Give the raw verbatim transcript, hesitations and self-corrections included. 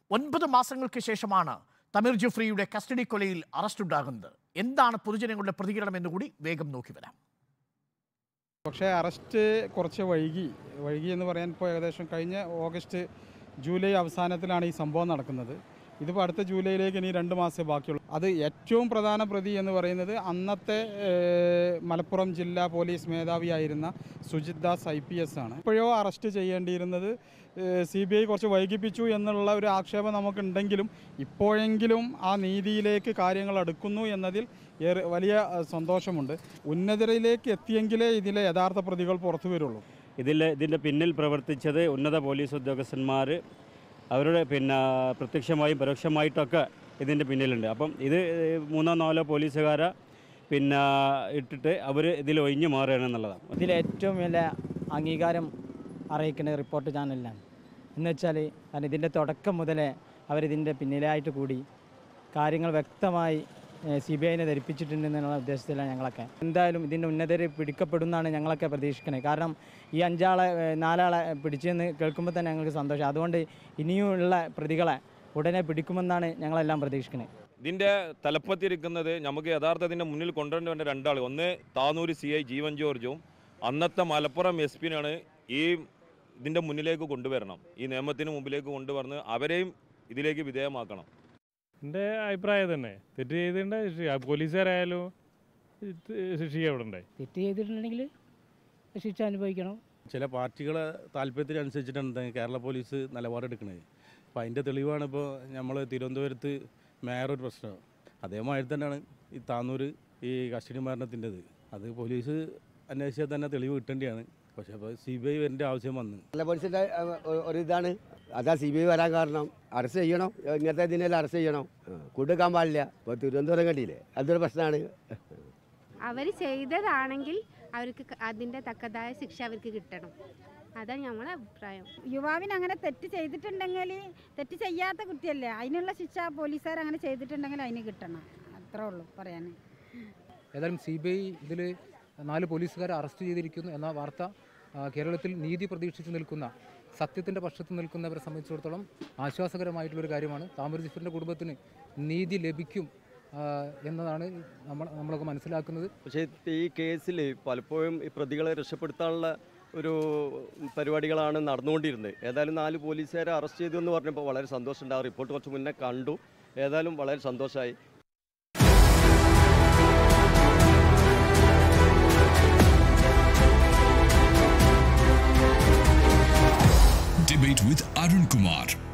ഒൻപത് മാസങ്ങൾക്ക് ശേഷമാണ് തമീർ ജുഫ്രിയുടെ കസ്റ്റഡി കൊലയിൽ അറസ്റ്റ് ഉണ്ടാകുന്നത്. എന്താണ് പൊതുജനങ്ങളുടെ പ്രതികരണം എന്നുകൂടി വേഗം നോക്കി വരാം. പക്ഷേ അറസ്റ്റ് കുറച്ച് വൈകി വൈകി എന്ന് പറയാൻ ഇപ്പോൾ ഏകദേശം കഴിഞ്ഞ ഓഗസ്റ്റ് ജൂലൈ അവസാനത്തിലാണ് ഈ സംഭവം നടക്കുന്നത്. ഇതിപ്പോൾ അടുത്ത ജൂലൈയിലേക്ക് ഇനി രണ്ട് മാസമേ ബാക്കിയുള്ളൂ. അത് ഏറ്റവും പ്രധാന പ്രതി എന്ന് പറയുന്നത് അന്നത്തെ മലപ്പുറം ജില്ലാ പോലീസ് മേധാവിയായിരുന്ന Sujith Das I P S ആണ്. ഇപ്പോഴോ അറസ്റ്റ് ചെയ്യേണ്ടിയിരുന്നത് സി ബി ഐ കുറച്ച് വൈകിപ്പിച്ചു എന്നുള്ള ഒരു ആക്ഷേപം നമുക്കുണ്ടെങ്കിലും ഇപ്പോഴെങ്കിലും ആ നീതിയിലേക്ക് കാര്യങ്ങൾ അടുക്കുന്നു എന്നതിൽ ഏറെ വലിയ സന്തോഷമുണ്ട്. ഉന്നതരിലേക്ക് എത്തിയെങ്കിലേ ഇതിലെ യഥാർത്ഥ പ്രതികൾ പുറത്തു വരുള്ളൂ. ഇതിൽ ഇതിൻ്റെ പിന്നിൽ പ്രവർത്തിച്ചത് ഉന്നത പോലീസ് ഉദ്യോഗസ്ഥന്മാർ, അവരുടെ പിന്നെ പ്രത്യക്ഷമായും പരോക്ഷമായിട്ടൊക്കെ ഇതിൻ്റെ പിന്നിലുണ്ട്. അപ്പം ഇത് മൂന്നോ നാലോ പോലീസുകാരെ പിന്നെ ഇട്ടിട്ട് അവർ ഇതിൽ ഒഴിഞ്ഞു മാറുകയാണെന്നുള്ളതാണ്. ഇതിലേറ്റവും വലിയ അംഗീകാരം അറിയിക്കുന്ന റിപ്പോർട്ട് ചാനലിലാണ്. എന്ന് വെച്ചാൽ കാരണം ഇതിൻ്റെ തുടക്കം മുതലേ അവരിതിൻ്റെ പിന്നിലായിട്ട് കൂടി കാര്യങ്ങൾ വ്യക്തമായി സി ബി ഐനെ ധരിപ്പിച്ചിട്ടുണ്ടെന്നുള്ള ഉദ്ദേശത്തിലാണ് ഞങ്ങളൊക്കെ. എന്തായാലും ഇതിൻ്റെ ഉന്നതർ പിടിക്കപ്പെടുമെന്നാണ് ഞങ്ങളൊക്കെ പ്രതീക്ഷിക്കുന്നത്. കാരണം ഈ അഞ്ചാളെ നാലാളെ പിടിച്ചെന്ന് കേൾക്കുമ്പോൾ തന്നെ ഞങ്ങൾക്ക് സന്തോഷം. അതുകൊണ്ട് ഇനിയുമുള്ള പ്രതികളെ ഉടനെ പിടിക്കുമെന്നാണ് ഞങ്ങളെല്ലാം പ്രതീക്ഷിക്കുന്നത്. ഇതിൻ്റെ തലപ്പത്തിരിക്കുന്നത് നമുക്ക് യഥാർത്ഥത്തിൻ്റെ മുന്നിൽ കൊണ്ടുവരേണ്ട രണ്ടാൾ, ഒന്ന് താനൂർ സി ഐ ജീവൻ ജോർജും അന്നത്തെ മലപ്പുറം എസ് പിനാണ് ഈ ഇതിൻ്റെ മുന്നിലേക്ക് കൊണ്ടുവരണം, ഈ നിയമത്തിന് മുമ്പിലേക്ക് കൊണ്ടുവന്ന് അവരെയും ഇതിലേക്ക് വിധേയമാക്കണം. എൻ്റെ അഭിപ്രായം തന്നെ തെറ്റ് ചെയ്തിട്ടുണ്ട്. പോലീസുകാരായാലും ശിക്ഷിക്കപ്പെടണ്ടേ? തെറ്റ് ചെയ്തിട്ടുണ്ടെങ്കിൽ ശിക്ഷ അനുഭവിക്കണം. ചില പാർട്ടികളെ താല്പര്യത്തിനനുസരിച്ചിട്ടാണ് കേരള പോലീസ് നിലപാടെടുക്കുന്നത്. അപ്പോൾ അതിൻ്റെ തെളിവാണ് ഇപ്പോൾ നമ്മൾ തിരുവനന്തപുരത്ത് മേയർ ഒരു പ്രശ്നം. അതേമാതിരി തന്നെയാണ് ഈ താനൂർ ഈ കസ്റ്റഡി മരണത്തിൻ്റെത്. അത് പോലീസ് അന്വേഷിച്ചാൽ തന്നെ തെളിവ് കിട്ടേണ്ടതാണ്. പക്ഷേ അപ്പോൾ സി ബി ഐ വരേണ്ട ആവശ്യം വന്നു. കേരള പോലീസിൻ്റെ ഒരു ഇതാണ്, അതാ സി ബി ഐ വരാൻ കാരണം. അറസ്റ്റ് ചെയ്യണം, ഇങ്ങനത്തെ ഇതിനെല്ലാം അറസ്റ്റ് ചെയ്യണം, കൊടുക്കാൻ പാടില്ല. ഇപ്പോൾ തിരുവനന്തപുരം കണ്ടില്ലേ, അതൊരു പ്രശ്നമാണ്. അവർ ചെയ്തതാണെങ്കിൽ അവർക്ക് അതിൻ്റെ തക്കതായ ശിക്ഷ അവർക്ക് കിട്ടണം. അതാണ് ഞങ്ങളുടെ അഭിപ്രായം. യുവാവിന് അങ്ങനെ തെറ്റ് ചെയ്തിട്ടുണ്ടെങ്കിൽ, തെറ്റ് ചെയ്യാത്ത കുട്ടിയല്ലേ, അതിനുള്ള ശിക്ഷ പോലീസുകാർ അങ്ങനെ ചെയ്തിട്ടുണ്ടെങ്കിൽ അതിന് കിട്ടണം. അത്രേ ഉള്ളൂ പറയാൻ. ഏതായാലും സി ബി ഐ ഇതിൽ നാല് പോലീസുകാരെ അറസ്റ്റ് ചെയ്തിരിക്കുന്നു എന്ന വാർത്ത കേരളത്തിൽ നീതി പ്രതീക്ഷിച്ച് നിൽക്കുന്ന, സത്യത്തിൻ്റെ പക്ഷത്ത് നിൽക്കുന്നവരെ സംബന്ധിച്ചിടത്തോളം ആശ്വാസകരമായിട്ടുള്ളൊരു കാര്യമാണ്. താമര ജിഫറിൻ്റെ കുടുംബത്തിന് നീതി ലഭിക്കും എന്നതാണ് നമ്മൾ നമ്മളൊക്കെ മനസ്സിലാക്കുന്നത്. പക്ഷേ ഈ കേസിൽ പലപ്പോഴും ഈ പ്രതികളെ രക്ഷപ്പെടുത്താനുള്ള ഒരു പരിപാടികളാണ് നടന്നുകൊണ്ടിരുന്നത്. ഏതായാലും നാല് പോലീസുകാരെ അറസ്റ്റ് ചെയ്തു എന്ന് പറഞ്ഞപ്പോൾ വളരെ സന്തോഷമുണ്ട്. ആ റിപ്പോർട്ട് കുറച്ച് മുന്നേ കണ്ടു. ഏതായാലും വളരെ സന്തോഷമായി. Debate with Arun Kumar.